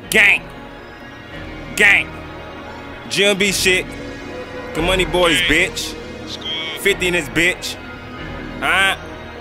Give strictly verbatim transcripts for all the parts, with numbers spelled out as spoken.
Gang. Gang. G M B shit. The Money Boys, bitch. fifty in this bitch. Huh?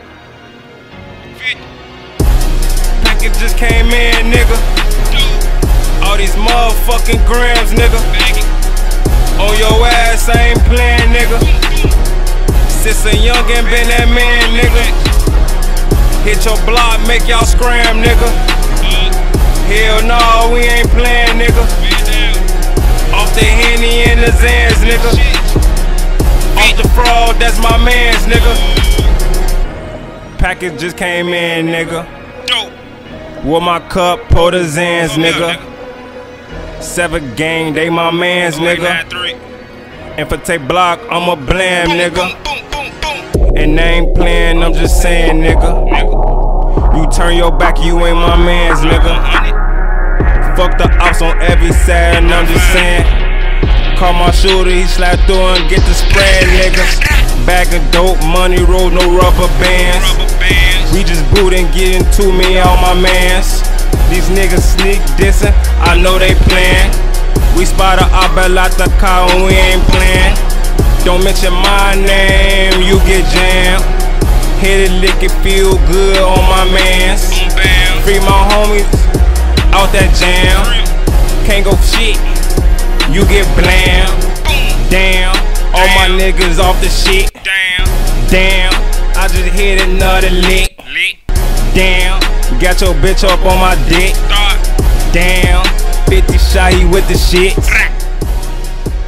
Package just came in, nigga. All these motherfucking grams, nigga. On your ass, I ain't playing, nigga. Since a youngin' been that man, nigga. Hit your block, make y'all scram, nigga. Hell no, we ain't playing, nigga. Off the Henny and the Zans, nigga. Off the fraud, that's my mans, nigga. Package just came in, nigga. With my cup, pour the Zans, nigga. Seven gang, they my mans, nigga. And for take block, I'm a blam, nigga. And they ain't playing, I'm just saying, nigga. You turn your back, you ain't my mans, nigga. Fuck the ops on every side, and I'm just saying. Call my shooter, he slap through and get the spread, nigga. Bag of dope, money roll, no rubber bands. We just boot and get into me, all my mans. These niggas sneak dissing, I know they playin'. We spot a op out the car and we ain't playin'. Don't mention my name, you get jammed. Hit it, lick it, feel good on my mans. Free my homies out that jam. Can't go shit, you get blam. Damn, all my niggas off the shit. Damn, I just hit another lick. Damn, got your bitch up on my dick. Damn, fifty shy with the shit.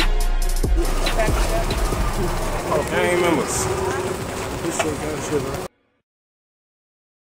I ain't remember.